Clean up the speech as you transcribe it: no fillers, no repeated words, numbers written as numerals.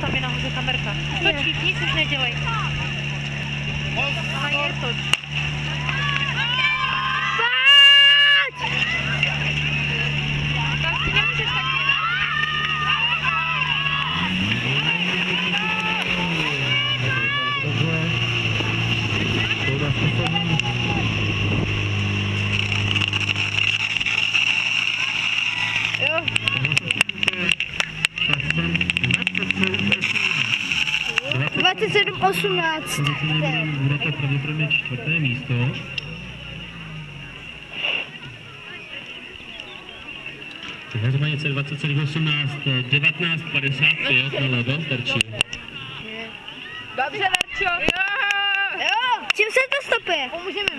tam je nahoře kamerka. Točí, nic už nedělej. Ona je toč. Pojď! Tak ty nemůžeš taky. Jo. 27-18. Bude to pravděpodobně čtvrté místo. Hranice 20,18, 19,55 na levo, Terči. Dobře, Verčo. Jo. Jo, čím se to stopuje? Pomůžeme.